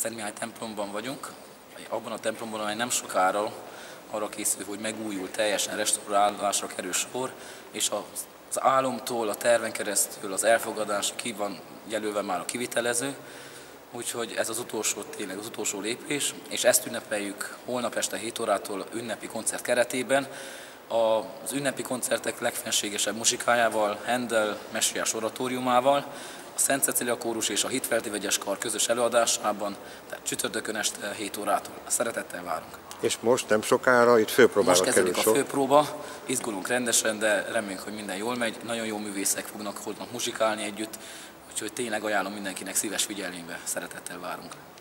Szent Mihály templomban vagyunk, abban a templomban, amely nem sokára arra készül, hogy megújul, teljesen restaurálásra kerül sor, és az álomtól, a terven keresztül az elfogadás ki van jelölve már a kivitelező, úgyhogy ez az utolsó, tényleg az utolsó lépés, és ezt ünnepeljük holnap este 7 órától ünnepi koncert keretében. Az ünnepi koncertek legfenségesebb muzsikájával, Handel messiás oratóriumával, a Szent Cecília kórus és a Hitfelti vegyes kar közös előadásában, tehát csütörtökön este 7 órától. Szeretettel várunk. És most nem sokára itt főpróbára kerül sor. Most kezdődik a főpróba, izgulunk rendesen, de reméljük, hogy minden jól megy. Nagyon jó művészek fognak holnap muzsikálni együtt, úgyhogy tényleg ajánlom mindenkinek szíves figyelmébe, szeretettel várunk.